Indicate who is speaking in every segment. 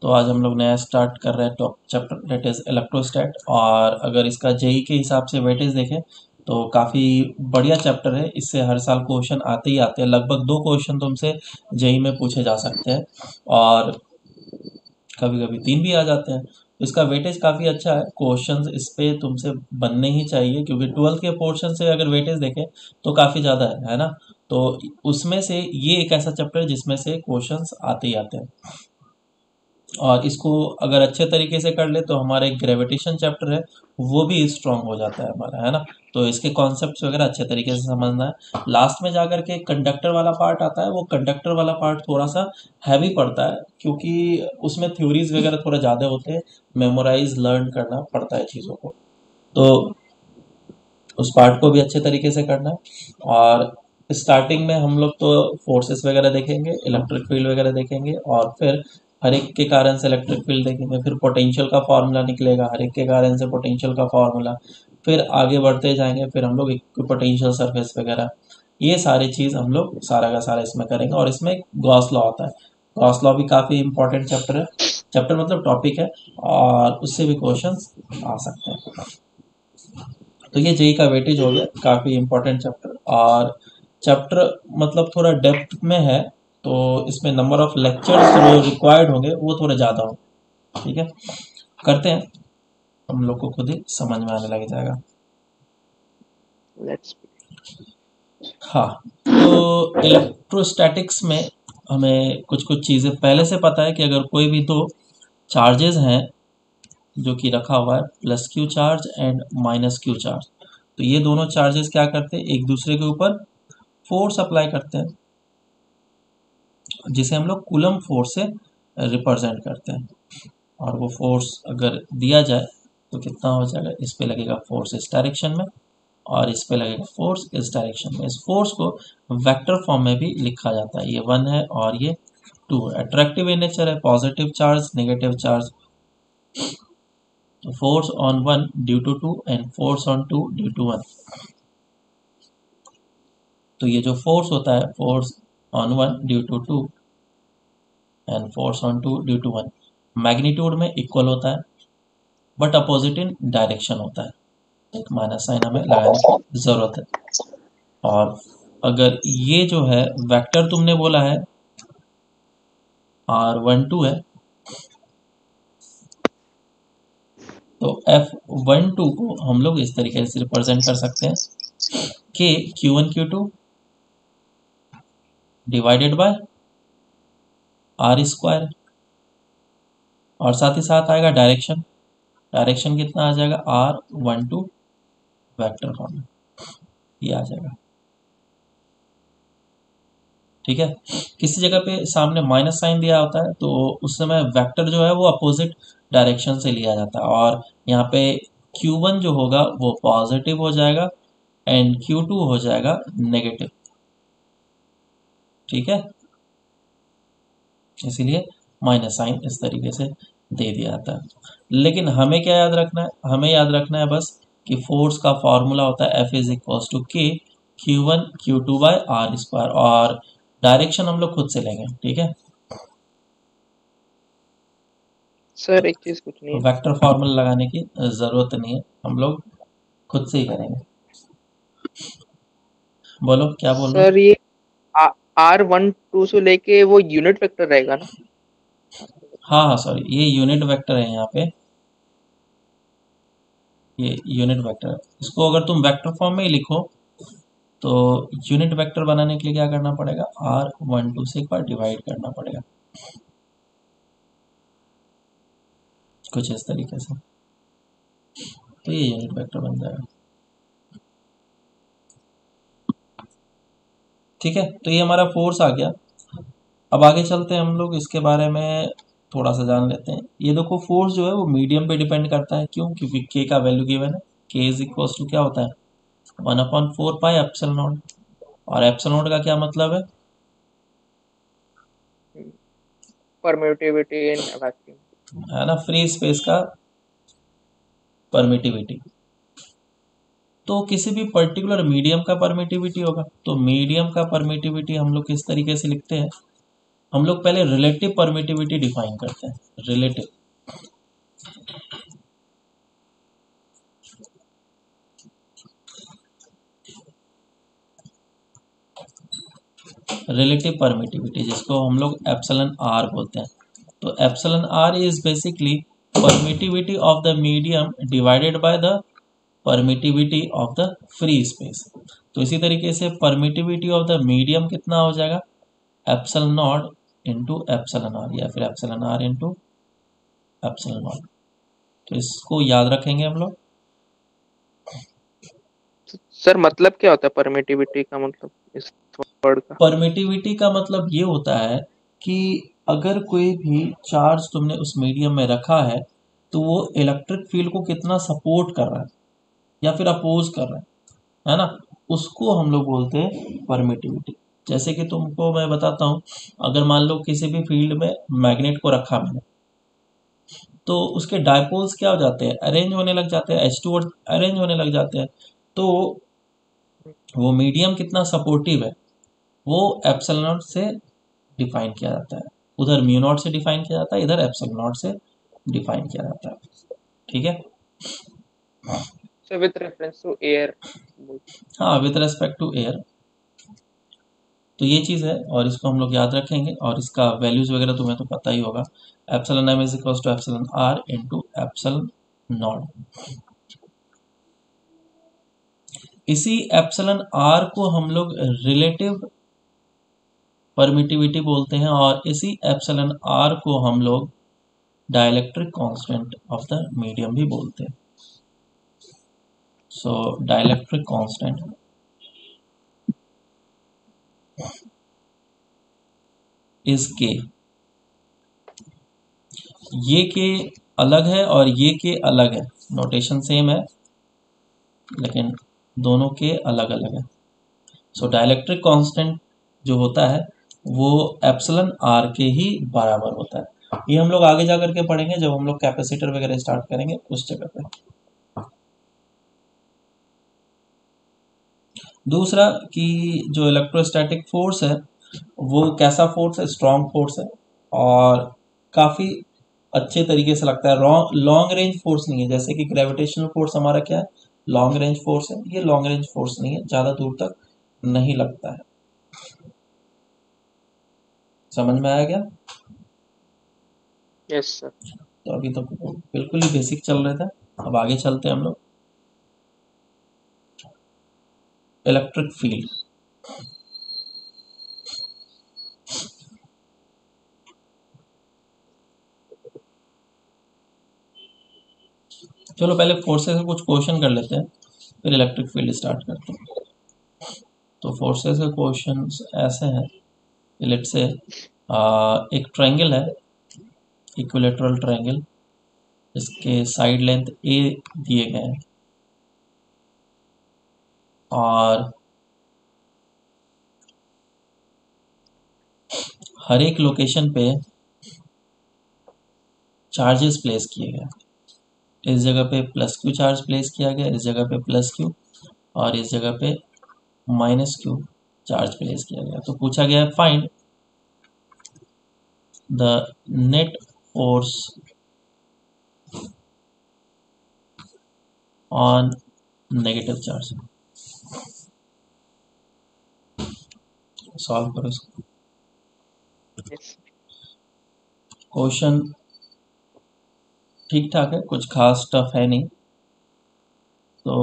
Speaker 1: तो आज हम लोग नया स्टार्ट कर रहे हैं top chapter that is electrostat. और अगर इसका जेई के हिसाब से वेटेज देखें तो काफ़ी बढ़िया चैप्टर है। इससे हर साल क्वेश्चन आते ही आते हैं, लगभग 2 क्वेश्चन तुमसे जेई में पूछे जा सकते हैं और कभी कभी 3 भी आ जाते हैं। तो इसका वेटेज काफ़ी अच्छा है, क्वेश्चंस इस पे तुमसे बनने ही चाहिए क्योंकि 12th के पोर्शन से अगर वेटेज देखें तो काफ़ी ज़्यादा है ना। तो उसमें से ये एक ऐसा चैप्टर है जिसमें से क्वेश्चंस आते ही आते हैं और इसको अगर अच्छे तरीके से कर ले तो हमारा एक ग्रेविटेशन चैप्टर है वो भी स्ट्रांग हो जाता है हमारा, है ना। तो इसके कॉन्सेप्ट्स वगैरह अच्छे तरीके से समझना है। लास्ट में जाकर के कंडक्टर वाला पार्ट आता है, वो कंडक्टर वाला पार्ट थोड़ा सा हैवी पड़ता है क्योंकि उसमें थ्योरीज वगैरह थोड़ा ज़्यादा होते हैं, मेमोराइज लर्न करना पड़ता है चीज़ों को। तो उस पार्ट को भी अच्छे तरीके से करना है। और स्टार्टिंग में हम लोग तो फोर्सेस वगैरह देखेंगे, इलेक्ट्रिक फील्ड वगैरह देखेंगे और फिर हर एक के कारण से इलेक्ट्रिक फील्ड देखेंगे, फिर पोटेंशियल का फार्मूला निकलेगा, हर एक के कारण से पोटेंशियल का फार्मूला, फिर आगे बढ़ते जाएंगे, फिर हम लोग पोटेंशियल सरफेस वगैरह, ये सारी चीज़ हम लोग सारा का सारा इसमें करेंगे। और इसमें गॉस लॉ आता है, गॉस लॉ भी काफ़ी इंपॉर्टेंट चैप्टर है, चैप्टर मतलब टॉपिक है और उससे भी क्वेश्चंस आ सकते हैं। तो ये जेई का वेटेज हो गया, काफ़ी इंपॉर्टेंट चैप्टर। और चैप्टर मतलब थोड़ा डेप्थ में है तो इसमें नंबर ऑफ लेक्चर्स जो रिक्वायर्ड होंगे वो थोड़े ज़्यादा होंगे। ठीक है, करते हैं, हम लोग को खुद ही समझ में आने लग जाएगा।
Speaker 2: लेट्स
Speaker 1: हाँ, तो इलेक्ट्रोस्टैटिक्स में हमें कुछ कुछ चीज़ें पहले से पता है कि अगर कोई भी दो चार्जेस हैं जो कि रखा हुआ है plus Q charge and minus Q charge, तो ये दोनों चार्जेस क्या करते हैं, एक दूसरे के ऊपर फोर्स अप्लाई करते हैं जिसे हम लोग कूलम फोर्स से रिप्रेजेंट करते हैं। और वो फोर्स अगर दिया जाए तो कितना हो जाएगा, इस पे लगेगा फोर्स इस डायरेक्शन में और इस पे लगेगा फोर्स इस डायरेक्शन में। इस फोर्स को वेक्टर फॉर्म में भी लिखा जाता है, ये 1 है और ये 2 है। अट्रैक्टिव इन नेचर है, positive charge negative charge, force on 1 due to 2 and force on 2 due to 1। तो ये जो फोर्स होता है, force on 1 due to 2 and force on 2 due to 1, magnitude में इक्वल होता है बट अपोजिट इन डायरेक्शन होता है। एक माइनस साइन हमें लगाने की ज़रूरत है। और अगर ये जो है वेक्टर तुमने बोला है R12 है, तो F12 को हम लोग इस तरीके से रिप्रेजेंट कर सकते हैं कि Q1 Q2 divided by R square, और साथ ही साथ आएगा डायरेक्शन, डायरेक्शन कितना आ जाएगा R12 वेक्टर फॉर्म में, ये आ जाएगा। ठीक है, किसी जगह पे सामने माइनस साइन दिया होता है तो उस समय वेक्टर जो है वो अपोजिट डायरेक्शन से लिया जाता है और यहाँ पे Q1 जो होगा वो पॉजिटिव हो जाएगा एंड Q2 हो जाएगा नेगेटिव। ठीक है, इसीलिए माइनस साइन इस तरीके से दे दिया जाता है। लेकिन हमें क्या याद रखना है, हमें याद रखना है बस कि फोर्स का फॉर्मूला होता है F is equals to K Q1 Q2 by R square, और डायरेक्शन हम लोग खुद से लेंगे। ठीक है,
Speaker 2: सर एक चीज पूछनी है।
Speaker 1: वेक्टर फॉर्मूला लगाने की ज़रूरत नहीं है, हम लोग खुद से ही करेंगे। बोलो क्या बोल रहे हो।
Speaker 2: सर ये R12 से लेके वो यूनिट वेक्टर रहेगा ना?
Speaker 1: हाँ हाँ सॉरी, ये यूनिट वेक्टर है यहाँ पे, ये यूनिट वेक्टर है। इसको अगर तुम वेक्टर फॉर्म में ही लिखो तो यूनिट वेक्टर बनाने के लिए क्या करना पड़ेगा, R12 से एक बार डिवाइड करना पड़ेगा कुछ इस तरीके से, तो ये यूनिट वेक्टर बन जाएगा। ठीक है, तो ये हमारा फोर्स आ गया। अब आगे चलते हैं, हम लोग इसके बारे में थोड़ा सा जान लेते हैं। ये देखो फोर्स जो है वो मीडियम पे डिपेंड करता है, क्यों, क्योंकि के का वैल्यू गिवन है, के इज इक्वल टू क्या होता है 1/4 पाई एप्सिलॉन नॉट। और एप्सिलॉन नॉट का क्या मतलब
Speaker 2: परम्यूटेबिलिटी इन वैक्यूम।
Speaker 1: है ना, फ्री स्पेस का परमिटिविटी। तो किसी भी पर्टिकुलर मीडियम का परमिटिविटी होगा, तो मीडियम का परमिटिविटी हम लोग किस तरीके से लिखते हैं, हम लोग पहले रिलेटिव परमिटिविटी डिफाइन करते हैं। रिलेटिव परमिटिविटी जिसको हम लोग एप्सिलॉन आर बोलते हैं। तो epsilon R is basically permittivity of the medium divided by the permittivity of the free space. तो इसी तरीके से परमिटिविटी ऑफ द मीडियम कितना हो जाएगा, epsilon naught into epsilon R, या फिर epsilon R into epsilon naught. तो इसको याद रखेंगे हम लोग।
Speaker 2: सर मतलब क्या होता है परमिटिविटी का, मतलब इस वर्ड का?
Speaker 1: परमिटिविटी का मतलब ये होता है कि अगर कोई भी चार्ज तुमने उस मीडियम में रखा है तो वो इलेक्ट्रिक फील्ड को कितना सपोर्ट कर रहा है या फिर अपोज कर रहा है ना, उसको हम लोग बोलते हैं परमिटिविटी। जैसे कि तुमको मैं बताता हूँ, अगर मान लो किसी भी फील्ड में मैग्नेट को रखा मैंने, तो उसके डायपोल्स क्या हो जाते हैं, अरेंज होने लग जाते हैं, H2 अरेंज होने लग जाते हैं। तो वो मीडियम कितना सपोर्टिव है वो एप्सिलॉन नॉट से डिफाइन किया जाता है। उधर म्यू नॉट से डिफाइन किया जाता है, इधर एप्सिलॉन नॉट से डिफाइन किया जाता है। ठीक है।
Speaker 2: Sir with reference to air.
Speaker 1: हाँ, विद रेस्पेक्ट टू एयर। तो ये चीज़ है और इसको हम लोग याद रखेंगे, और इसका वैल्यूज वगैरह तुम्हें तो पता ही होगा। Epsilon M is equal to epsilon R into epsilon naught. इसी एप्सिलॉन आर को हम लोग रिलेटिव परमिटिविटी बोलते हैं, और इसी एप्सिलॉन आर को हम लोग dielectric constant of the medium भी बोलते हैं। सो डाइलेक्ट्रिक कांस्टेंट इज के। ये के अलग है और ये के अलग है, नोटेशन सेम है लेकिन दोनों के अलग अलग है। सो डाइलेक्ट्रिक कांस्टेंट जो होता है वो एप्सिलॉन आर के ही बराबर होता है। ये हम लोग आगे जा करके पढ़ेंगे जब हम लोग कैपेसिटर वगैरह स्टार्ट करेंगे उस जगह पे। दूसरा कि जो इलेक्ट्रोस्टैटिक फोर्स है वो कैसा फोर्स है, स्ट्रॉन्ग फोर्स है और काफ़ी अच्छे तरीके से लगता है। लॉन्ग रेंज फोर्स नहीं है, जैसे कि ग्रेविटेशनल फोर्स हमारा क्या है, लॉन्ग रेंज फोर्स है। ये लॉन्ग रेंज फोर्स नहीं है, ज़्यादा दूर तक नहीं लगता है। समझ में आया क्या?
Speaker 2: Yes sir.
Speaker 1: तो अभी तो बिल्कुल ही बेसिक चल रहे थे, अब आगे चलते हैं हम लोग। इलेक्ट्रिक फील्ड, चलो पहले फोर्सेस से कुछ क्वेश्चन कर लेते हैं, फिर इलेक्ट्रिक फील्ड स्टार्ट करते हैं। तो फोर्सेस के क्वेश्चन ऐसे हैं, लेट्स से एक ट्रायंगल है, इक्विलेटरल ट्रायंगल, इसके साइड लेंथ ए दिए गए हैं और हर एक लोकेशन पे चार्जेस प्लेस किए गए। इस जगह पे प्लस क्यू चार्ज प्लेस किया गया, इस जगह पे प्लस क्यू, और इस जगह पे माइनस क्यू चार्ज प्लेस किया गया। तो पूछा गया है find the net force on negative charge. Solve करो इसको।
Speaker 2: यस।
Speaker 1: क्वेश्चन ठीक ठाक है, कुछ खास टफ है नहीं। तो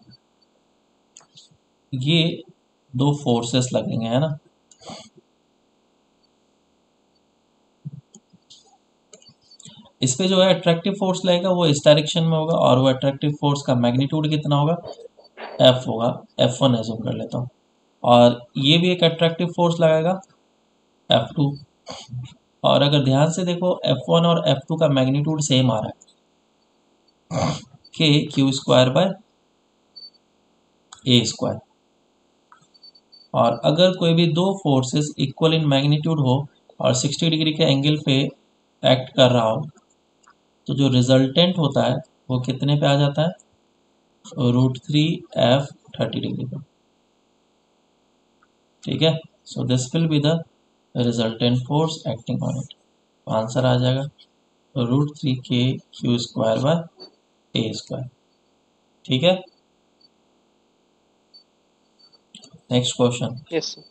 Speaker 1: ये दो फोर्सेस लगेंगे, है ना। इस पे जो है अट्रैक्टिव फोर्स लगेगा वो इस डायरेक्शन में होगा, और वो अट्रैक्टिव फोर्स का मैग्नीट्यूड कितना होगा, एफ होगा। F1 एज्यूम कर लेता हूँ। और ये भी एक अट्रैक्टिव फोर्स लगाएगा, F2। और अगर ध्यान से देखो F1 और F2 का मैग्नीट्यूड सेम आ रहा है, K Q square by A square. और अगर कोई भी दो फोर्सेस इक्वल इन मैग्नीट्यूड हो और 60 डिग्री के एंगल पे एक्ट कर रहा हो, तो जो रिजल्टेंट होता है वो कितने पे आ जाता है, √3 F 30 डिग्री पे। ठीक है। So this will be the resultant force acting on it. Answer आ जाएगा √3kq² a²। ठीक है, नेक्स्ट क्वेश्चन।
Speaker 2: Yes sir.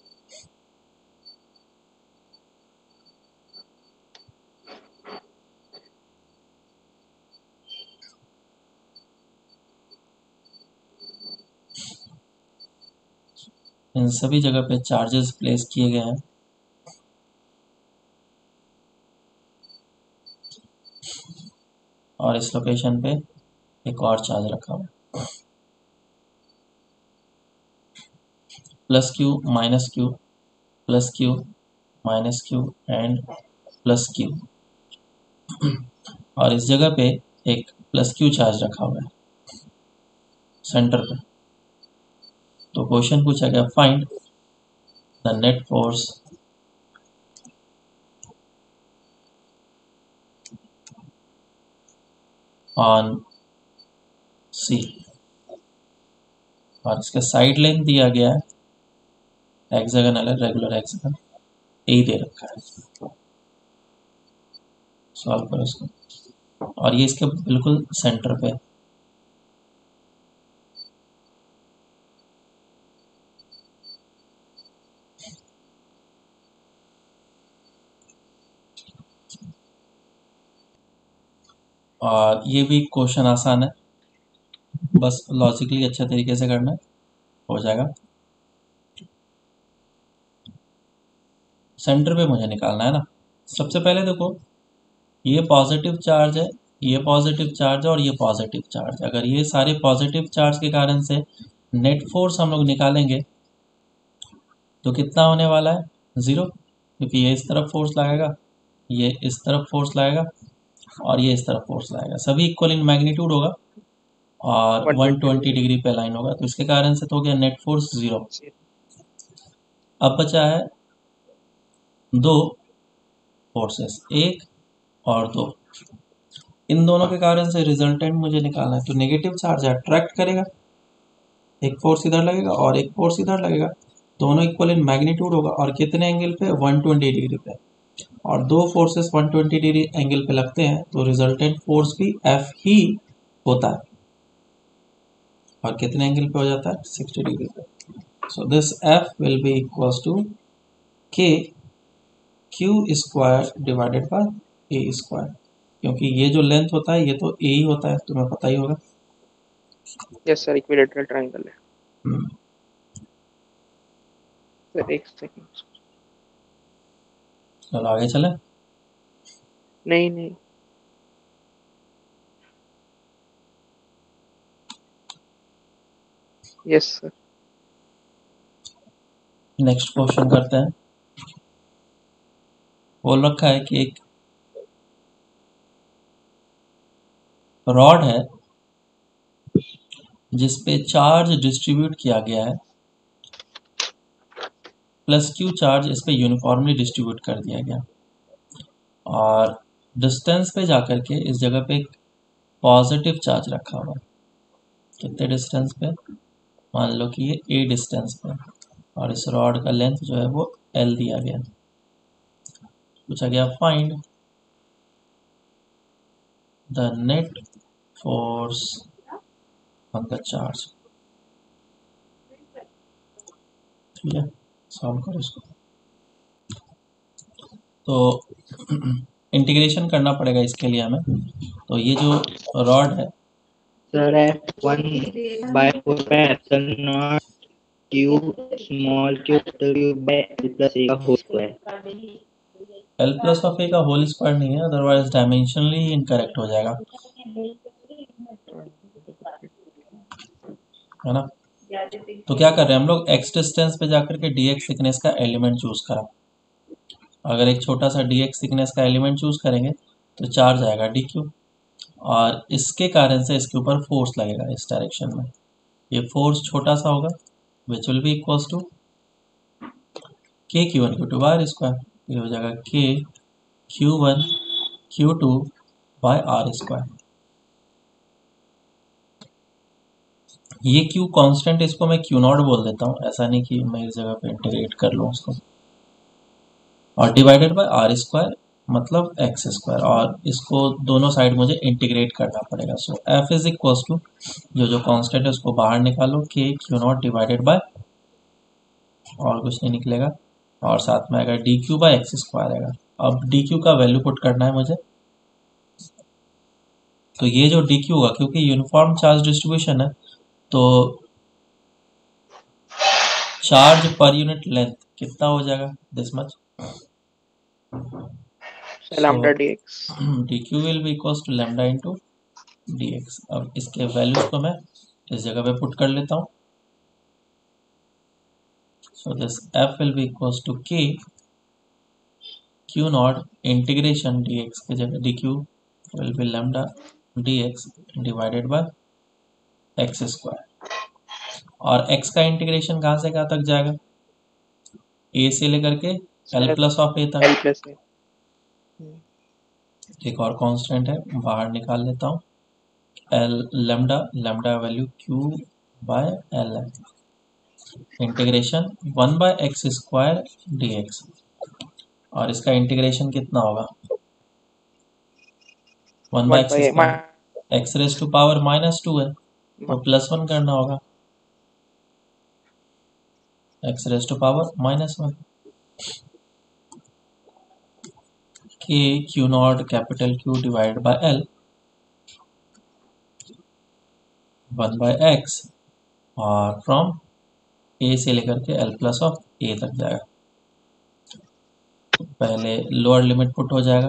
Speaker 1: इन सभी जगह पे चार्जेस प्लेस किए गए हैं और इस लोकेशन पे एक और चार्ज रखा हुआ है। Plus Q minus Q, plus Q minus Q and plus Q, और इस जगह पे एक प्लस क्यू चार्ज रखा हुआ है सेंटर पे। तो क्वेश्चन पूछा गया find the net force on C, और इसका साइड लेंथ दिया गया है, हेक्सागोनल है, रेगुलर हेक्सागन ए दे रखा है। सॉल्व करो इसको, और ये इसके बिल्कुल सेंटर पे है। और ये भी क्वेश्चन आसान है, बस लॉजिकली अच्छे तरीके से करना है, हो जाएगा। सेंटर पे मुझे निकालना है ना। सबसे पहले देखो, ये पॉजिटिव चार्ज है, ये पॉजिटिव चार्ज है और ये पॉजिटिव चार्ज है। अगर ये सारे पॉजिटिव चार्ज के कारण से नेट फोर्स हम लोग निकालेंगे तो कितना होने वाला है? ज़ीरो, क्योंकि ये इस तरफ फोर्स लगाएगा, ये इस तरफ फोर्स लगाएगा और ये इस तरफ फोर्स लगाएगा, सभी इक्वल इन मैग्नीट्यूड होगा और
Speaker 2: 120
Speaker 1: 120
Speaker 2: डिग्री।
Speaker 1: डिग्री पे अलाइन होगा, तो इसके कारण से तो हो गया नेट फोर्स ज़ीरो। अब बचा है दो फोर्सेस, एक और दो। इन दोनों के कारण से रिजल्टेंट मुझे निकालना है, तो नेगेटिव चार्ज अट्रैक्ट करेगा, एक फोर्स इधर लगेगा और एक फोर्स इधर लगेगा, दोनों इक्वल इन मैग्नीट्यूड होगा और कितने एंगल पे? 120 डिग्री पे। और दो फोर्सेस 120 डिग्री एंगल पे लगते हैं तो रिजल्टेंट फोर्स भी एफ ही होता है, और कितने एंगल पे हो जाता है? 60 डिग्री पे। So this F will be equals to K क्यू² डिवाइडेड बाय a², क्योंकि ये जो लेंथ होता है ये तो a ही होता है, तुम्हें पता ही होगा।
Speaker 2: यस सर, इक्विलेटरल ट्रायंगल है।
Speaker 1: हम्म,
Speaker 2: सर एक सेकंड।
Speaker 1: चलो आगे चले।
Speaker 2: नहीं नहीं। Yes sir.
Speaker 1: नेक्स्ट क्वेश्चन करते हैं। बोल रखा है कि एक रॉड है जिस पे चार्ज डिस्ट्रीब्यूट किया गया है, प्लस क्यू चार्ज इस पे यूनिफॉर्मली डिस्ट्रीब्यूट कर दिया गया, और डिस्टेंस पे जाकर के इस जगह पे एक पॉजिटिव चार्ज रखा हुआ है। कितने डिस्टेंस पे? मान लो कि ये a डिस्टेंस पे, और इस रॉड का लेंथ जो है वो l दिया गया। पूछा गया find the net force on the charge. ठीक है, सॉल्व करो इसको। तो इंटीग्रेशन करना पड़ेगा इसके लिए हमें। तो ये जो रॉड है,
Speaker 3: sir F1/4 Q small Q by L plus A का whole square.
Speaker 1: l plus of a का होल स्क्वायर नहीं है, अदरवाइज डायमेंशनली इनकरेक्ट हो जाएगा, है ना। तो क्या कर रहे हैं हम लोग? x डिस्टेंस पे जाकर के dx थिकनेस का एलिमेंट चूज करा। अगर एक छोटा सा dx थिकनेस का एलिमेंट चूज करेंगे तो चार्ज आएगा dq, और इसके कारण से इसके ऊपर फोर्स लगेगा इस डायरेक्शन में। ये फोर्स छोटा सा होगा, which will be equals to k q1 q2 by r²। ये हो जाएगा k q1 q2 by r²। ये q कांस्टेंट, इसको मैं q0 बोल देता हूँ, ऐसा नहीं कि मैं इस जगह पे इंटीग्रेट कर लूँ उसको। और डिवाइडेड बाय आर स्क्वायर मतलब एक्स स्क्वायर, और इसको दोनों साइड मुझे इंटीग्रेट करना पड़ेगा। So F is equal to जो कांस्टेंट है उसको बाहर निकालो, के क्यू नॉट डिवाइडेड बाय, और कुछ नहीं निकलेगा, और साथ में आएगा D Q by X square आएगा। अब डी क्यू का वैल्यू पुट करना है मुझे, तो ये जो डी क्यू होगा, क्योंकि यूनिफॉर्म चार्ज डिस्ट्रीब्यूशन है, तो चार्ज पर यूनिट लेंथ कितना हो जाएगा, this much. So
Speaker 2: lambda dx।
Speaker 1: D Q will be equals to lambda into D X. अब इसके वैल्यूज को मैं इस जगह पे पुट कर लेता हूँ। So this F will be equals to K Q naught integration D X की जगह D Q will be lambda D X divided by X square. और x का इंटीग्रेशन कहाँ से कहाँ तक जाएगा, a से लेकर के l प्लस ऑफ a तक।
Speaker 2: L प्लस है।
Speaker 1: एक और कांस्टेंट है, बाहर निकाल लेता हूँ, l lambda, lambda value q by l है, integration 1 by X square D X, और इसका इंटीग्रेशन कितना होगा, 1 by
Speaker 2: 1
Speaker 1: X
Speaker 2: by
Speaker 1: square, X raise to power -2 है तो +1 करना होगा, x raise to power -1, K Q naught capital Q divide by L 1 by X, और फ्रॉम a से लेकर के l प्लस ऑफ a तक जाएगा। तो पहले लोअर लिमिट पुट हो जाएगा,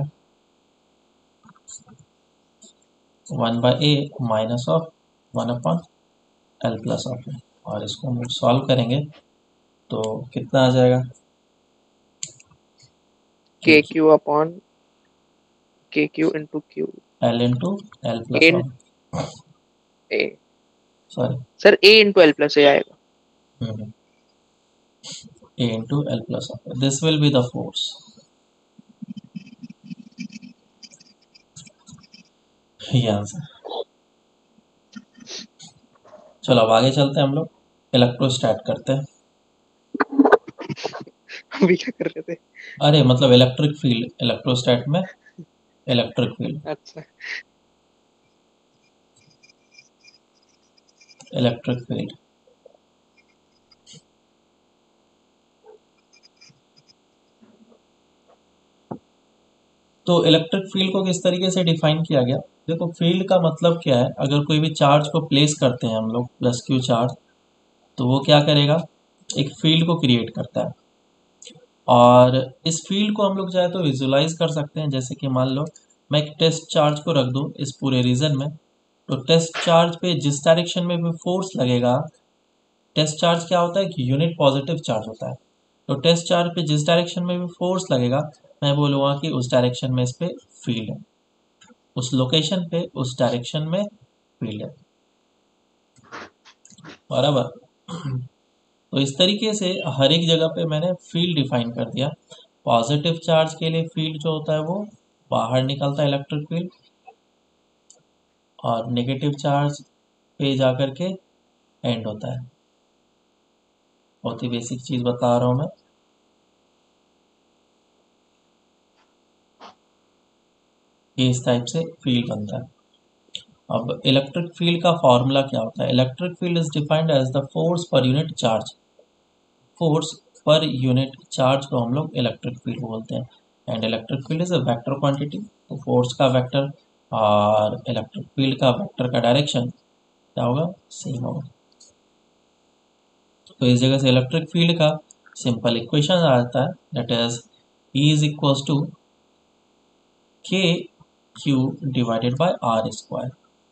Speaker 1: 1 by a minus of 1 upon l plus of a, और इसको हम सॉल्व करेंगे तो कितना आ जाएगा,
Speaker 2: KQ upon KQ into Q
Speaker 1: l into l plus
Speaker 2: in
Speaker 1: of
Speaker 2: A।
Speaker 1: Sorry
Speaker 2: sir A into L plus A आएगा।
Speaker 1: a into l plus of, this will be the force. ये आंसर। चलो अब आगे चलते हैं, हम लोग इलेक्ट्रोस्टैट करते हैं।
Speaker 2: अभी क्या कर रहे थे?
Speaker 1: अरे मतलब इलेक्ट्रिक फील्ड, इलेक्ट्रोस्टैट में इलेक्ट्रिक फील्ड,
Speaker 2: अच्छा।
Speaker 1: Electric field. तो इलेक्ट्रिक फील्ड को किस तरीके से डिफाइन किया गया, देखो फील्ड का मतलब क्या है, अगर कोई भी चार्ज को प्लेस करते हैं हम लोग प्लस क्यू चार्ज, तो वो क्या करेगा, एक फील्ड को क्रिएट करता है, और इस फील्ड को हम लोग चाहे तो विजुलाइज कर सकते हैं। जैसे कि मान लो मैं एक टेस्ट चार्ज को रख दूं इस पूरे रीजन में, तो टेस्ट चार्ज पे जिस डायरेक्शन में भी फोर्स लगेगा, टेस्ट चार्ज क्या होता है कि यूनिट पॉजिटिव चार्ज होता है, तो टेस्ट चार्ज पे जिस डायरेक्शन में भी फोर्स लगेगा, मैं बोलूँगा कि उस डायरेक्शन में इस पे फील्ड है, उस लोकेशन पे उस डायरेक्शन में फील्ड है, बराबर। तो इस तरीके से हर एक जगह पे मैंने फील्ड डिफाइन कर दिया। पॉजिटिव चार्ज के लिए फील्ड जो होता है वो बाहर निकलता है इलेक्ट्रिक फील्ड, और नेगेटिव चार्ज पे जाकर के एंड होता है। बहुत ही बेसिक चीज बता रहा हूँ मैं। ये इस टाइप से फील्ड बनता है। अब इलेक्ट्रिक फील्ड का फॉर्मूला क्या होता है, electric field is defined as the force per unit charge, force per unit charge को हम लोग इलेक्ट्रिक फील्ड बोलते हैं। And electric field is a vector quantity, तो फोर्स का वेक्टर और इलेक्ट्रिक फील्ड का वेक्टर का डायरेक्शन क्या होगा, सेम होगा। तो इस जगह से इलेक्ट्रिक फील्ड का सिंपल इक्वेशन आ जाता है, that is E is equals to K Q divided by R square.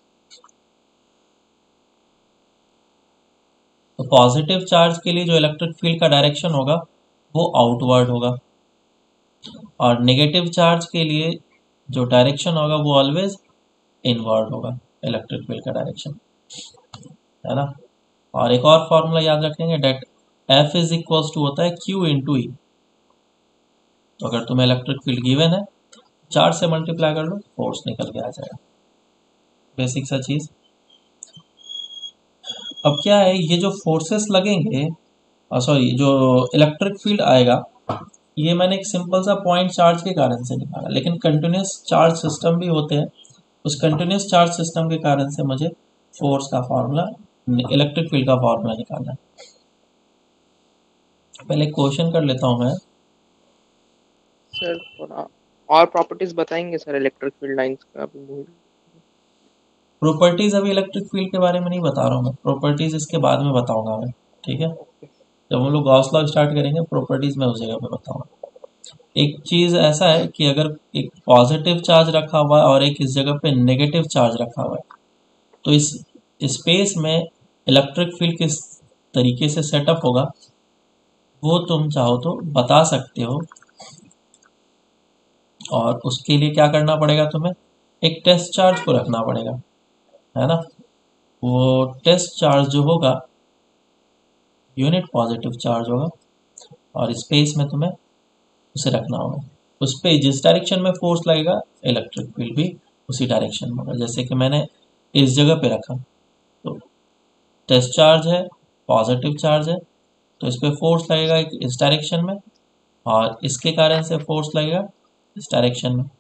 Speaker 1: तो पॉजिटिव चार्ज के लिए जो इलेक्ट्रिक फील्ड का डायरेक्शन होगा वो आउटवर्ड होगा, और नेगेटिव चार्ज के लिए जो डायरेक्शन होगा वो ऑलवेज इनवर्ड होगा, इलेक्ट्रिक फील्ड का डायरेक्शन, है ना। और एक और फॉर्मूला याद रखेंगे, that F is equals to होता है क्यू इंटू ई। तो अगर तुम्हें इलेक्ट्रिक फील्ड गिवन है, चार्ज से मल्टीप्लाई कर लो, फोर्स निकल के आ जाएगा, बेसिक सा चीज। अब क्या है, ये जो फोर्सेस लगेंगे, सॉरी जो इलेक्ट्रिक फील्ड आएगा, ये मैंने एक सिंपल सा पॉइंट चार्ज के कारण से निकाला, लेकिन कंटिन्यूस चार्ज सिस्टम भी होते हैं, उस कंटिन्यूस चार्ज सिस्टम के कारण से मुझे फोर्स का फॉर्मूला, इलेक्ट्रिक फील्ड का फॉर्मूला निकालना है। पहले क्वेश्चन कर लेता हूँ मैं।
Speaker 2: सर थोड़ा और प्रॉपर्टीज बताएंगे सर इलेक्ट्रिक फील्ड लाइंस का अभी भूल।
Speaker 1: प्रॉपर्टीज अभी इलेक्ट्रिक फील्ड के बारे में नहीं बता रहा हूँ मैं, प्रॉपर्टीज इसके बाद में बताऊंगा मैं, ठीक है।
Speaker 2: ओके।
Speaker 1: जब हम लोग गॉस लॉ स्टार्ट करेंगे प्रॉपर्टीज में उस जगह पे बताऊंगा। एक चीज ऐसा है कि अगर एक पॉजिटिव चार्ज रखा हुआ है और एक इस जगह पे नेगेटिव चार्ज रखा हुआ है, तो इस स्पेस में इलेक्ट्रिक फील्ड किस तरीके से सेटअप होगा वो तुम चाहो तो बता सकते हो। और उसके लिए क्या करना पड़ेगा, तुम्हें एक टेस्ट चार्ज को रखना पड़ेगा, है ना। वो टेस्ट चार्ज जो होगा यूनिट पॉजिटिव चार्ज होगा, और स्पेस में तुम्हें उसे रखना होगा। उस पर जिस डायरेक्शन में फोर्स लगेगा इलेक्ट्रिक फील्ड भी उसी डायरेक्शन में होगा। जैसे कि मैंने इस जगह पे रखा, तो टेस्ट चार्ज है, पॉजिटिव चार्ज है, तो इस पर फोर्स लगेगा इस डायरेक्शन में, और इसके कारण से फोर्स लगेगा इस डायरेक्शन में,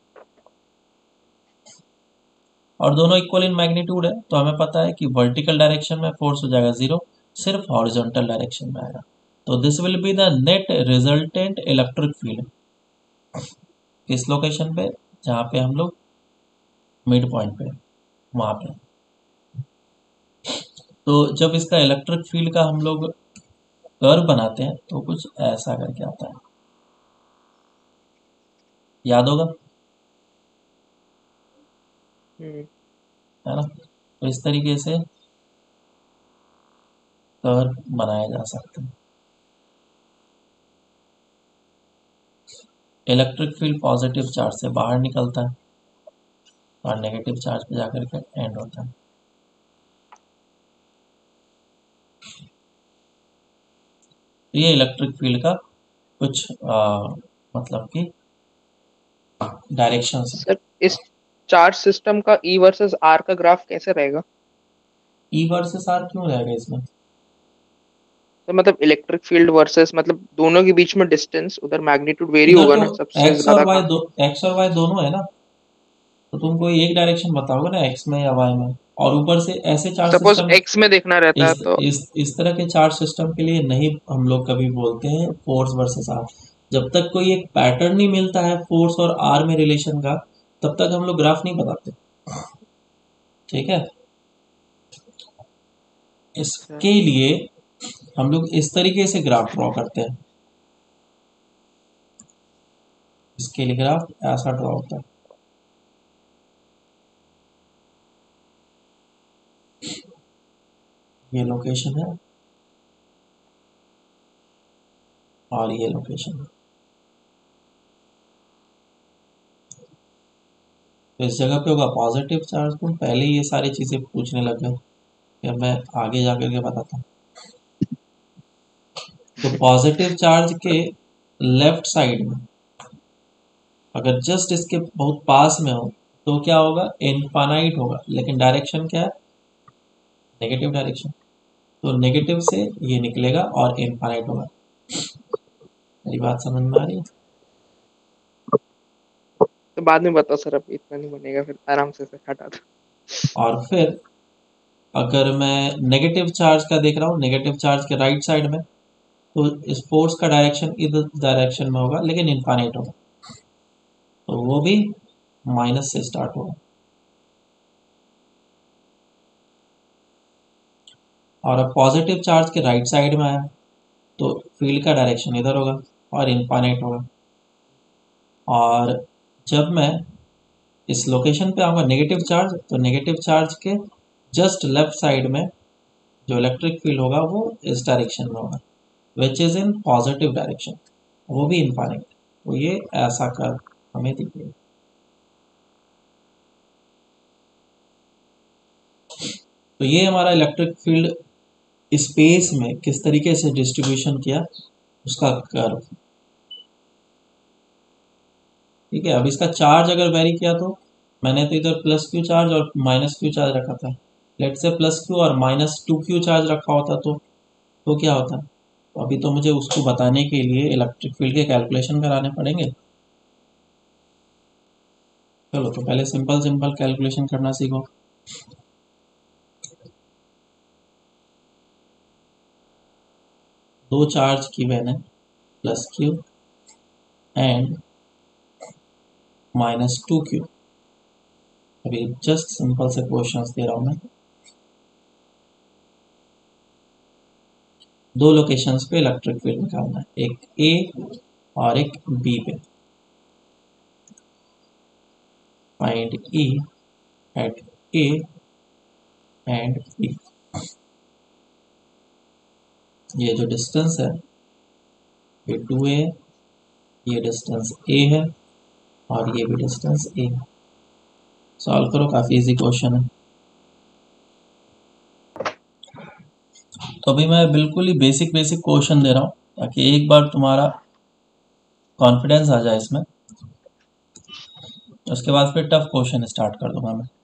Speaker 1: और दोनों इक्वल इन मैग्नीट्यूड है, तो हमें पता है कि वर्टिकल डायरेक्शन में फोर्स हो जाएगा जीरो, सिर्फ हॉरिजॉन्टल डायरेक्शन में आएगा। तो this will be the net resultant electric field किस लोकेशन पे, जहाँ पे हम लोग मिड पॉइंट पे वहां पे। तो जब इसका इलेक्ट्रिक फील्ड का हम लोग कर्व बनाते हैं तो कुछ ऐसा करके आता है, याद होगा, है ना। तो इस तरीके से कर्व बनाया जा सकता है। इलेक्ट्रिक फील्ड पॉजिटिव चार्ज से बाहर निकलता है और नेगेटिव चार्ज पे जाकर के एंड होता है। तो ये इलेक्ट्रिक फील्ड का कुछ मतलब कि डायरेक्शन है।
Speaker 2: सर इस चार्ज सिस्टम का ई वर्सेस आर का ग्राफ कैसे रहेगा?
Speaker 1: ई वर्सेस आर क्यों रहेगा इसमें?
Speaker 2: तो मतलब इलेक्ट्रिक फील्ड वर्सेस मतलब दोनों के बीच में डिस्टेंस, उधर मैग्नीट्यूड वेरी
Speaker 1: उधर
Speaker 2: होगा
Speaker 1: तो
Speaker 2: ना सबसे ज्यादा कहाँ?
Speaker 1: एक्स और वाई दोनों है ना, तो तुम कोई एक डायरेक्शन बताओगे ना, एक्स में या वाई में। और ऊपर से ऐसे चार्ज
Speaker 2: सपोज
Speaker 1: सिस्टम,
Speaker 2: एक्स में देखना रहता है तो
Speaker 1: इस तरह के चार्ज सिस्टम के लिए नहीं हम लोग कभी बोलते हैं फोर्स वर्सेस आर। जब तक कोई एक पैटर्न नहीं मिलता है फोर्स और आर में रिलेशन का, तब तक हम लोग ग्राफ नहीं बताते, ठीक है। इसके लिए हम लोग इस तरीके से ग्राफ ड्रॉ करते हैं, इसके लिए ग्राफ ऐसा ड्रॉ होता है। ये लोकेशन है और ये लोकेशन है। तो इस जगह पे होगा पॉजिटिव चार्ज। तुम पहले ही ये सारी चीजें पूछने लग गए, फिर मैं आगे जाकर के बताता हूँ। तो पॉजिटिव चार्ज के लेफ्ट साइड में अगर जस्ट इसके बहुत पास में हो तो क्या होगा, इनफाइनाइट होगा, लेकिन डायरेक्शन क्या है, नेगेटिव डायरेक्शन। तो नेगेटिव से ये निकलेगा और इनफाइनाइट होगा। मेरी बात समझ में आ रही है?
Speaker 2: तो बाद में बताओ सर, अभी इतना नहीं बनेगा, फिर आराम से हटा दो।
Speaker 1: और फिर अगर मैं नेगेटिव चार्ज का देख रहा हूँ, नेगेटिव चार्ज के राइट साइड में, तो इस फोर्स का डायरेक्शन इधर डायरेक्शन में होगा, लेकिन इनफाइनाइट होगा, तो वो भी माइनस से स्टार्ट होगा। और अब पॉजिटिव चार्ज के राइट साइड में आया तो फील्ड का डायरेक्शन इधर होगा और इनफाइनाइट होगा। और जब मैं इस लोकेशन पे आऊँगा नेगेटिव चार्ज, तो नेगेटिव चार्ज के जस्ट लेफ्ट साइड में जो इलेक्ट्रिक फील्ड होगा वो इस डायरेक्शन में होगा, which is in positive direction, वो भी इनफाइनाइट। तो ये ऐसा कर हमें दिखेगा। तो ये हमारा इलेक्ट्रिक फील्ड स्पेस में किस तरीके से डिस्ट्रीब्यूशन किया उसका कर्व, ठीक है। अब इसका चार्ज अगर वेरी किया तो मैंने तो इधर प्लस क्यू चार्ज और माइनस क्यू चार्ज रखा था, लेट से प्लस क्यू और माइनस टू क्यू चार्ज रखा होता तो क्या होता, तो अभी तो मुझे उसको बताने के लिए इलेक्ट्रिक फील्ड के कैलकुलेशन कराने पड़ेंगे। चलो तो पहले सिंपल सिंपल कैलकुलेशन करना सीखो। दो चार्ज गिवन है, प्लस क्यू एंड -2q। अभी जस्ट सिंपल से क्वेश्चंस दे रहा हूं मैं। दो लोकेशंस पे इलेक्ट्रिक फील्ड निकालना है, एक ए और एक बी पे। Find E at A and B. ये जो डिस्टेंस है ये 2a, ये डिस्टेंस a है और ये भी डिस्टेंस a है। सॉल्व करो, काफ़ी इजी क्वेश्चन है। तो अभी मैं बिल्कुल ही बेसिक बेसिक क्वेश्चन दे रहा हूँ ताकि एक बार तुम्हारा कॉन्फिडेंस आ जाए इसमें, उसके बाद फिर टफ क्वेश्चन स्टार्ट कर दूंगा मैं।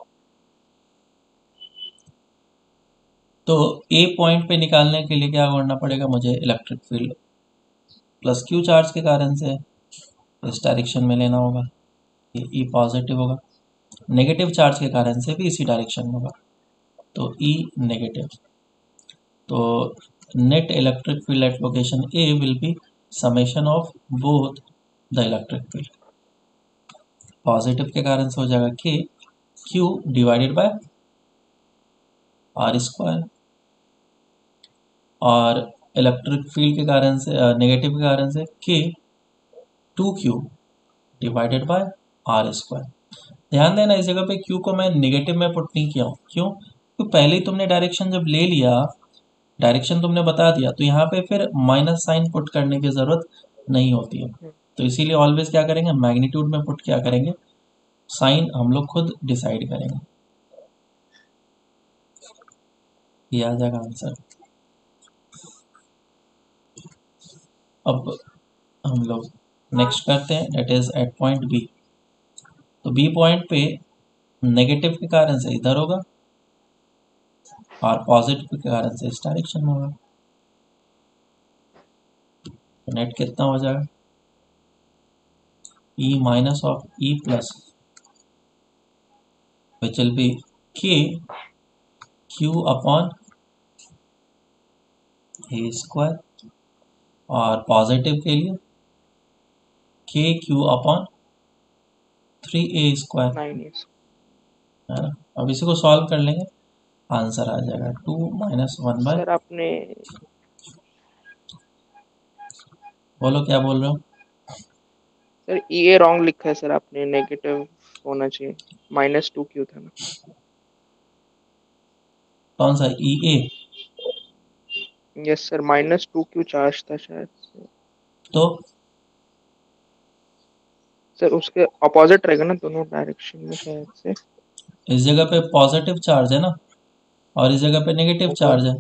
Speaker 1: तो ए पॉइंट पे निकालने के लिए क्या करना पड़ेगा मुझे, electric field plus Q charge के कारण से इस डायरेक्शन में लेना होगा, ये ई पॉजिटिव होगा। नेगेटिव चार्ज के कारण से भी इसी डायरेक्शन में होगा, तो ई नेगेटिव। तो net electric field at location A will be summation of both the electric field. Positive के कारण से हो जाएगा K Q divided by R square, और इलेक्ट्रिक फील्ड के कारण से नेगेटिव के कारण से के 2q divided by R square. ध्यान देना इस जगह पे q को मैं नेगेटिव में पुट नहीं किया हूँ, क्यों? तो पहले ही तुमने डायरेक्शन जब ले लिया, डायरेक्शन तुमने बता दिया, तो यहाँ पे फिर माइनस साइन पुट करने की ज़रूरत नहीं होती है। तो इसीलिए ऑलवेज क्या करेंगे, मैग्नीट्यूड में पुट क्या करेंगे, साइन हम लोग खुद डिसाइड करेंगे। ये आ जाएगा आंसर। अब हम लोग नेक्स्ट करते हैं, that is at point B. तो बी पॉइंट पे नेगेटिव के कारण से इधर होगा और पॉजिटिव के कारण से इस डायरेक्शन में होगा। तो नेट कितना हो जाएगा, E minus of E plus which will be K Q upon A square, और पॉजिटिव के लिए के क्यू अपॉन 3a स्क्वायर,
Speaker 2: 9
Speaker 1: है ना। अब इसी को सॉल्व कर लेंगे, आंसर आ जाएगा 2 - 1 बाय।
Speaker 2: सर आपने
Speaker 1: बोलो क्या बोल रहे हो।
Speaker 2: सर ये रॉन्ग लिखा है सर, आपने नेगेटिव होना चाहिए, -2q था ना।
Speaker 1: कौन सा E A?
Speaker 2: Yes sir, -2q charge था शायद से।
Speaker 1: तो
Speaker 2: सर उसके अपोजिट रहेगा ना दोनों डायरेक्शन में शायद से।
Speaker 1: इस जगह पे पॉजिटिव चार्ज है ना, और इस जगह पे नेगेटिव
Speaker 2: ऊपर
Speaker 1: चार्ज है,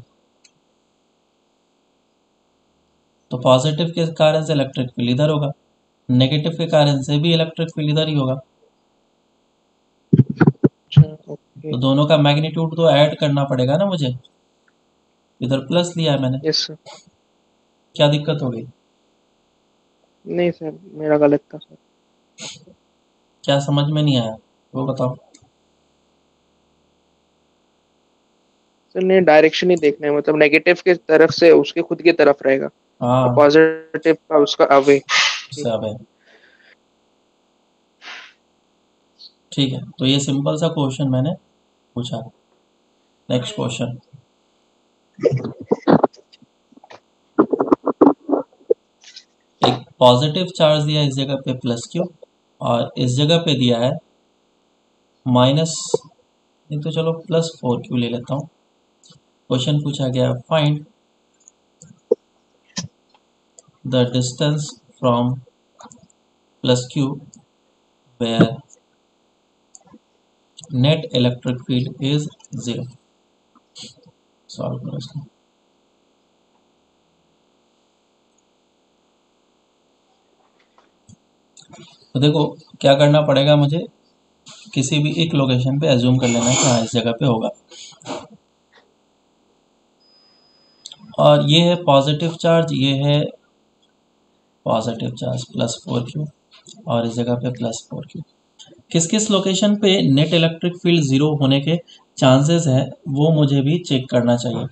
Speaker 1: तो पॉजिटिव के कारण से इलेक्ट्रिक फील्ड इधर होगा, नेगेटिव के कारण से भी इलेक्ट्रिक फील्ड इधर ही होगा।
Speaker 2: ओके।
Speaker 1: तो दोनों का मैग्नीट्यूड तो ऐड करना पड़ेगा ना मुझे, इधर प्लस लिया है मैंने,
Speaker 2: यस सर।
Speaker 1: क्या दिक्कत हो गई?
Speaker 2: नहीं सर, मेरा गलत था सर।
Speaker 1: क्या समझ में नहीं आया वो बताओ।
Speaker 2: सर नहीं, डायरेक्शन ही देखना है, मतलब नेगेटिव की तरफ से उसके खुद की तरफ रहेगा और
Speaker 1: हाँ,
Speaker 2: पॉजिटिव का उसका अवे।
Speaker 1: सब है। ठीक है, तो ये सिंपल सा क्वेश्चन मैंने पूछा। नेक्स्ट क्वेश्चन, एक पॉजिटिव चार्ज दिया इस जगह पे प्लस क्यू, और इस जगह पे दिया है माइनस, नहीं तो चलो +4q ले लेता हूँ। क्वेश्चन पूछा गया, find the distance from plus Q where net electric field is 0। Solve करो इसको। तो देखो क्या करना पड़ेगा मुझे, किसी भी एक लोकेशन पे एज्यूम कर लेना है कि हाँ इस जगह पे होगा, और ये है पॉजिटिव चार्ज, ये है पॉजिटिव चार्ज +4q, और इस जगह पे +4q। किस किस लोकेशन पे नेट इलेक्ट्रिक फील्ड 0 होने के चांसेस है वो मुझे भी चेक करना चाहिए।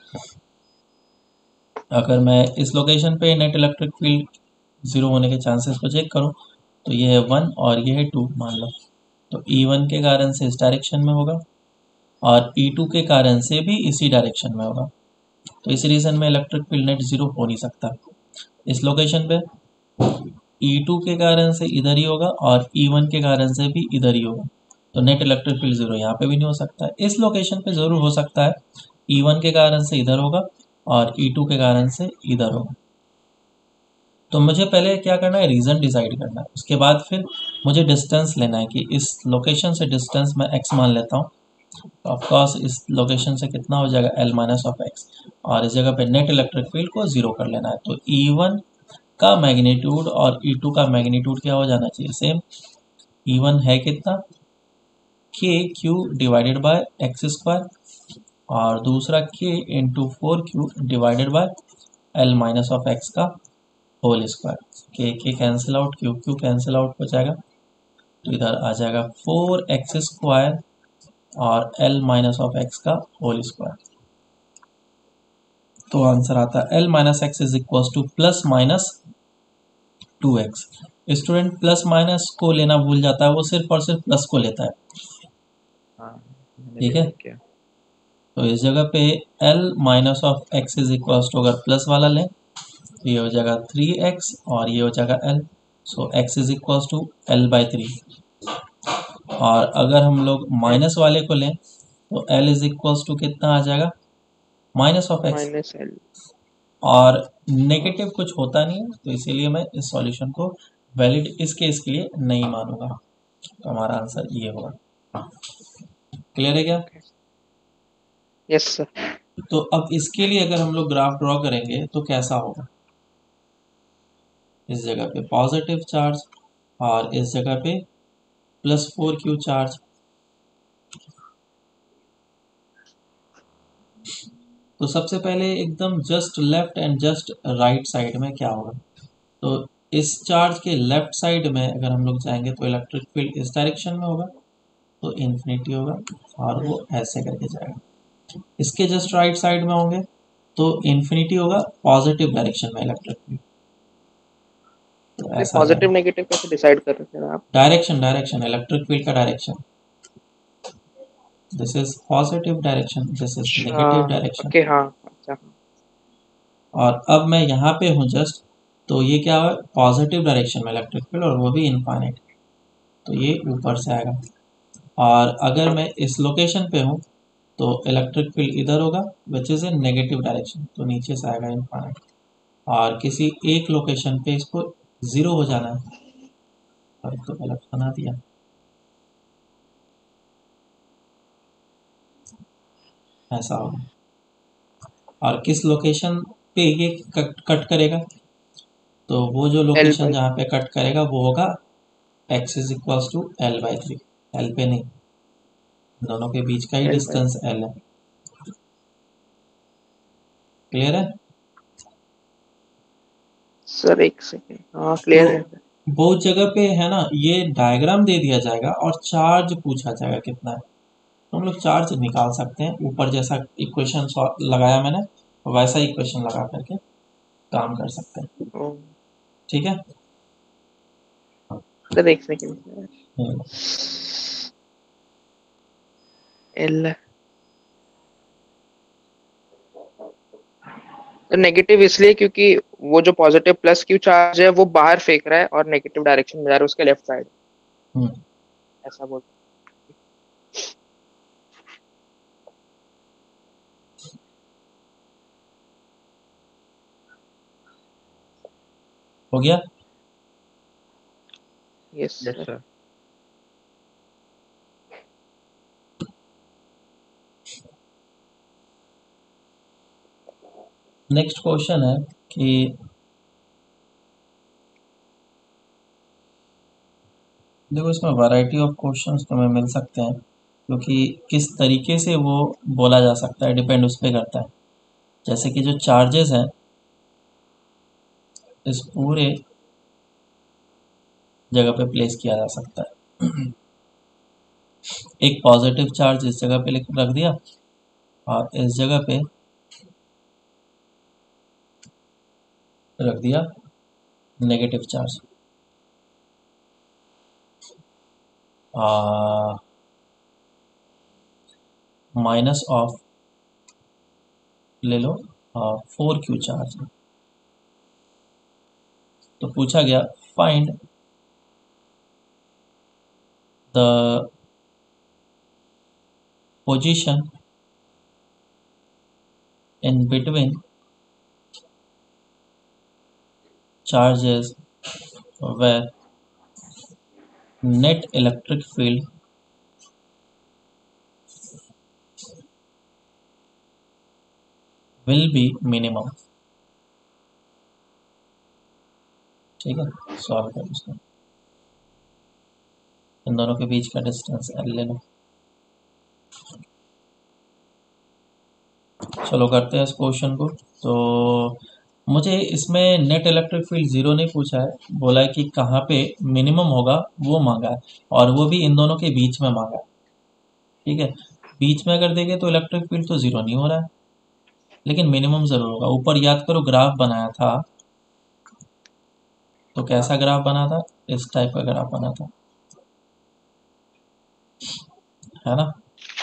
Speaker 1: अगर मैं इस लोकेशन पे नेट इलेक्ट्रिक फील्ड 0 होने के चांसेस को चेक करूं तो ये है 1 और ये है 2 मान लो, तो E1 के कारण से इस डायरेक्शन में होगा और E2 के कारण से भी इसी डायरेक्शन में होगा। तो इस रीजन में इलेक्ट्रिक फील्ड नेट 0 हो नहीं सकता। इस लोकेशन पे E2 के कारण से इधर ही होगा और E1 के कारण से भी इधर ही होगा, तो नेट इलेक्ट्रिक फील्ड 0 यहाँ पे भी नहीं हो सकता है। इस लोकेशन पे ज़रूर हो सकता है, E1 के कारण से इधर होगा और E2 के कारण से इधर होगा। तो मुझे पहले क्या करना है, रीज़न डिसाइड करना है, उसके बाद फिर मुझे डिस्टेंस लेना है कि इस लोकेशन से डिस्टेंस मैं x मान लेता हूँ। तो ऑफकोर्स इस लोकेशन से कितना हो जाएगा L-(x), और इस जगह पे नेट इलेक्ट्रिक फील्ड को 0 कर लेना है। तो E1 का मैग्नीट्यूड और E2 का मैग्नीट्यूड क्या हो जाना चाहिए, सेम। E1 है कितना, KQ डिवाइडेड बाय x² और दूसरा K into 4Q divided by L-(x) का whole square. K cancel out, Q cancel out हो जाएगा, तो इधर आ जाएगा 4x² और L-(x) का होल स्क्वायर। तो आंसर आता है L-(x) is equal to +-2x। Student plus minus को लेना भूल जाता है, वो सिर्फ और सिर्फ प्लस को लेता है। ठीक है, तो इस जगह पे L-(x) इज इक्वल टू, अगर प्लस वाला लें तो ये हो जाएगा 3x और ये हो जाएगा L, so x is equal to L/3। और अगर हम लोग माइनस वाले को लें तो L इज इक्वल टू कितना आ जाएगा, -(x). और नेगेटिव कुछ होता नहीं है, तो इसीलिए मैं इस सॉल्यूशन को वैलिड इस केस के लिए नहीं मानूंगा। तो हमारा आंसर ये होगा। क्लियर है क्या?
Speaker 2: Yes sir.
Speaker 1: तो अब इसके लिए अगर हम लोग ग्राफ ड्रॉ करेंगे तो कैसा होगा, इस जगह पे पॉजिटिव चार्ज और इस जगह पे +4q चार्ज। तो सबसे पहले एकदम just left end just right side में क्या होगा, तो इस चार्ज के लेफ्ट साइड में अगर हम लोग जाएंगे तो इलेक्ट्रिक फील्ड इस डायरेक्शन में होगा, तो इन्फिनिटी होगा और वो ऐसे करके जाएगा। इसके जस्ट राइट साइड में होंगे तो इन्फिनिटी होगा पॉजिटिव डायरेक्शन में इलेक्ट्रिक फील्ड। तो ऐसा
Speaker 2: पॉजिटिव नेगेटिव कैसे डिसाइड कर रहे हैं आप?
Speaker 1: डायरेक्शन इलेक्ट्रिक फील्ड का direction, this is positive direction, this is negative direction.
Speaker 2: Okay, हाँ, अच्छा।
Speaker 1: और अब मैं यहाँ पे हूँ जस्ट, तो ये क्या है, पॉजिटिव डायरेक्शन में इलेक्ट्रिक फील्ड और वो भी इनफाइनाइट, तो ये ऊपर से आएगा। और अगर मैं इस लोकेशन पे हूँ तो इलेक्ट्रिक फील्ड इधर होगा which is in negative direction, तो नीचे से आएगा इनफाइनाइट। और किसी एक लोकेशन पे इसको 0 हो जाना है, और तो गलत बना दिया, ऐसा होगा। और किस लोकेशन पे ये कट करेगा, तो वो जो लोकेशन जहाँ पे कट करेगा वो होगा x is equal to L/3। L पे नहीं, दोनों के बीच का ही डिस्टेंस L है। क्लियर है
Speaker 2: सर? एक सेकेंड, हाँ क्लियर है।
Speaker 1: बहुत जगह पे है ना, ये डायग्राम दे दिया जाएगा और चार्ज पूछा जाएगा कितना है, तो हम लोग चार्ज निकाल सकते हैं। ऊपर जैसा इक्वेशन लगाया मैंने वैसा इक्वेशन लगा करके काम कर सकते हैं। ठीक है
Speaker 2: सर, एक सेकेंड। L तो नेगेटिव इसलिए क्योंकि वो जो पॉजिटिव +q चार्ज है वो बाहर फेंक रहा है और नेगेटिव डायरेक्शन में जा रहा है उसके लेफ्ट साइड, ऐसा बोल।
Speaker 1: हो गया?
Speaker 2: Yes sir.
Speaker 1: नेक्स्ट क्वेश्चन है कि देखो इसमें वैरायटी ऑफ क्वेश्चंस तुम्हें मिल सकते हैं, क्योंकि किस तरीके से वो बोला जा सकता है डिपेंड उस पर करता है। जैसे कि जो चार्जेस हैं इस पूरे जगह पे प्लेस किया जा सकता है। एक पॉजिटिव चार्ज इस जगह पे रख दिया और इस जगह पे रख दिया नेगेटिव चार्ज। माइनस ऑफ ले लो 4Q चार्ज। तो पूछा गया find the position in between charges where net electric field will be minimum। ठीक है, सॉल्व करो इसको। इन दोनों के बीच का डिस्टेंस L ले लो। चलो करते हैं इस क्वेश्चन को। तो मुझे इसमें नेट इलेक्ट्रिक फील्ड जीरो नहीं पूछा है, बोला है कि कहाँ पे मिनिमम होगा वो मांगा है, और वो भी इन दोनों के बीच में मांगा है। ठीक है, बीच में अगर देखें तो इलेक्ट्रिक फील्ड तो जीरो नहीं हो रहा है, लेकिन मिनिमम जरूर होगा। ऊपर याद करो ग्राफ बनाया था, तो कैसा ग्राफ बना था, इस टाइप का ग्राफ बना था, है ना।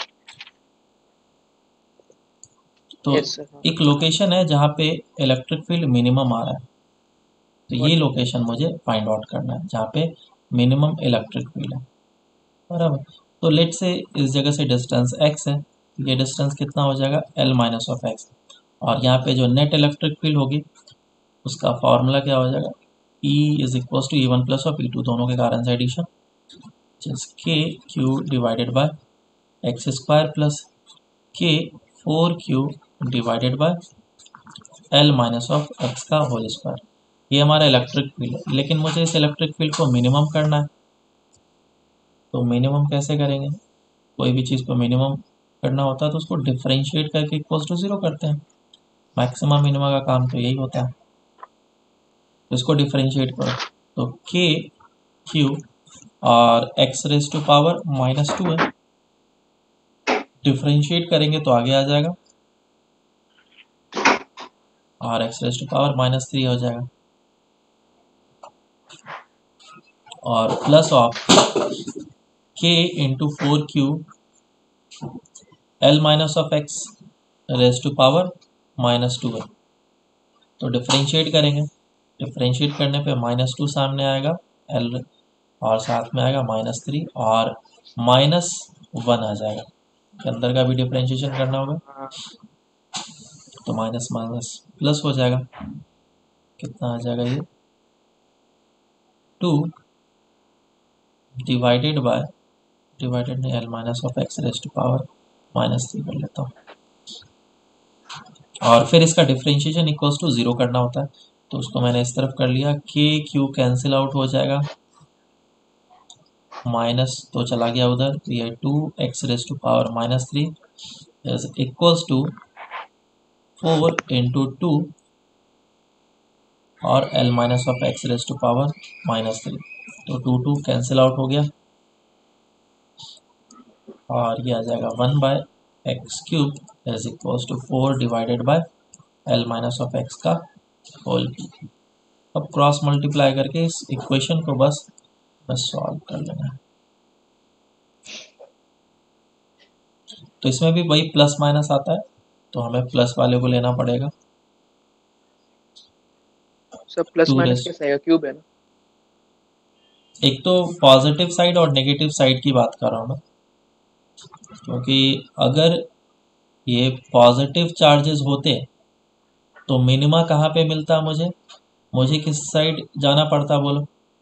Speaker 1: तो
Speaker 2: yes sir, हाँ।
Speaker 1: एक लोकेशन है जहाँ पे इलेक्ट्रिक फील्ड मिनिमम आ रहा है, तो ये लोकेशन मुझे फाइंड आउट करना है जहाँ पे मिनिमम इलेक्ट्रिक फील्ड है, बराबर। तो लेट से इस जगह से डिस्टेंस x है, ये डिस्टेंस कितना हो जाएगा L माइनस ऑफ एक्स, और यहाँ पे जो नेट इलेक्ट्रिक फील्ड होगी उसका फॉर्मूला क्या हो जाएगा, E is equal to E1 plus of E2, दोनों के कारण से addition, K Q divided by X square plus K 4Q divided by L minus of x का होल स्क्वायर। ये हमारा इलेक्ट्रिक फील्ड है, लेकिन मुझे इस इलेक्ट्रिक फील्ड को मिनिमम करना है। तो मिनिमम कैसे करेंगे, कोई भी चीज़ को मिनिमम करना होता है तो उसको डिफरेंशिएट करके इक्वल टू जीरो करते हैं। मैक्सिमम मिनिमम का काम तो यही होता है। तो इसको डिफरेंशिएट करो, तो के क्यू और एक्स रेज टू पावर -2 है, डिफरेंशिएट करेंगे तो आगे आ जाएगा और एक्स रेज टू पावर -3 हो जाएगा, और प्लस ऑफ के into 4Q L minus of x raise to power -2 है। तो डिफरेंशिएट करेंगे, डिफरेंशिएट करने पे -2 सामने आएगा L, और साथ में आएगा -3 और -1 आ जाएगा, के अंदर का भी डिफरेंशिएशन करना होगा, तो माइनस माइनस प्लस हो जाएगा। कितना आ जाएगा ये 2 डिवाइडेड बाय, डिवाइडेड नहीं, L minus of x raise to power -3 कर लेता हूँ, और फिर इसका डिफरेंशिएशन इक्वल्स टू 0 करना होता है, तो उसको मैंने इस तरफ कर लिया, के क्यू कैंसिल आउट हो जाएगा, माइनस तो चला गया उधर, तो ये 2x raise to power -3 is equals to 4 into 2 और L minus of x raise to power -3, तो 2 कैंसिल आउट हो गया, और ये आ जाएगा 1 by x cube is equals to 4 divided by L minus of x का होल क्यूब। अब क्रॉस मल्टीप्लाई करके इस इक्वेशन को बस सॉल्व कर लेना है। तो इसमें भी वही प्लस माइनस आता है, तो हमें प्लस वाले को लेना पड़ेगा।
Speaker 2: सब प्लस माइनस कैसे आएगा, क्यूब है ना।
Speaker 1: एक तो पॉजिटिव साइड और नेगेटिव साइड की बात कर रहा हूँ मैं, क्योंकि अगर ये पॉजिटिव चार्जेस होते तो मिनिमा कहाँ पे मिलता, मुझे किस साइड जाना पड़ता बोलो,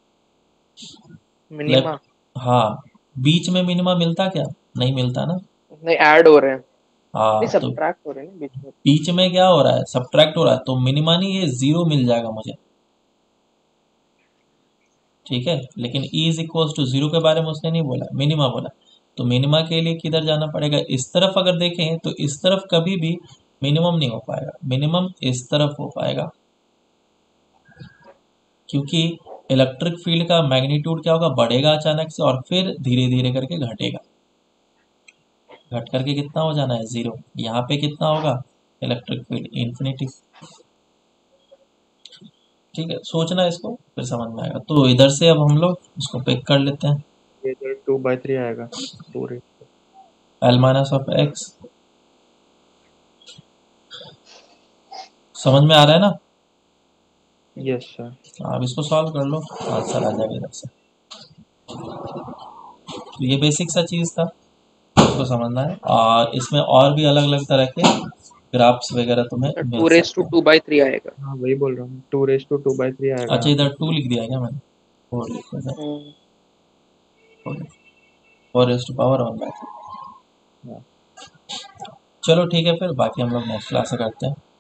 Speaker 2: मिनिमा,
Speaker 1: हाँ, बीच में मिनिमा मिलता क्या, नहीं मिलता ना,
Speaker 2: नहीं ऐड हो रहे हैं,
Speaker 1: हाँ,
Speaker 2: नहीं
Speaker 1: तो
Speaker 2: सब्ट्रैक्ट हो रहे हैं ना बीच में।
Speaker 1: बीच में क्या हो रहा है, सब्ट्रैक्ट हो रहा है, तो मिनिमा नहीं, ये 0 मिल जाएगा मुझे। ठीक है, लेकिन E इज इक्वल्स टू 0 के बारे में उसने नहीं बोला, मिनिमा बोला। तो मिनिमा के लिए किधर जाना पड़ेगा, इस तरफ अगर देखें तो इस तरफ कभी भी मिनिमम नहीं हो पाएगा, मिनिमम इस तरफ हो पाएगा, क्योंकि इलेक्ट्रिक फील्ड का मैग्नीट्यूड क्या होगा, बढ़ेगा अचानक से और फिर धीरे धीरे करके घटेगा, घट करके कितना हो जाना है, 0। यहाँ पे कितना होगा इलेक्ट्रिक फील्ड, इन्फिनिटी। ठीक है, सोचना इसको फिर समझ में आएगा। तो इधर से अब हम लोग इसको पिक कर लेते हैं,
Speaker 4: ये इधर 2/3 आएगा, 2
Speaker 1: L माइनस ऑफ एक्स। समझ में आ रहा है ना?
Speaker 4: Yes sir.
Speaker 1: अब इसको सॉल्व कर लो, आंसर आ जाएगा इधर से। तो ये बेसिक सा चीज़ था, इसको समझना है। और इसमें और भी अलग अलग तरह के ग्राफ्स वगैरह तुम्हें मिल
Speaker 2: 2
Speaker 1: सकते हैं।
Speaker 2: 2/3 आएगा।
Speaker 4: हाँ वही बोल रहा हूँ, 2/3 आएगा।
Speaker 1: अच्छा, इधर 2 लिख दिया क्या मैंने? 4 लिखो इधर, 4 4 1/3।
Speaker 4: हाँ।
Speaker 1: चलो ठीक है, फिर बाकी हम लोग नेक्स्ट क्लास से करते हैं।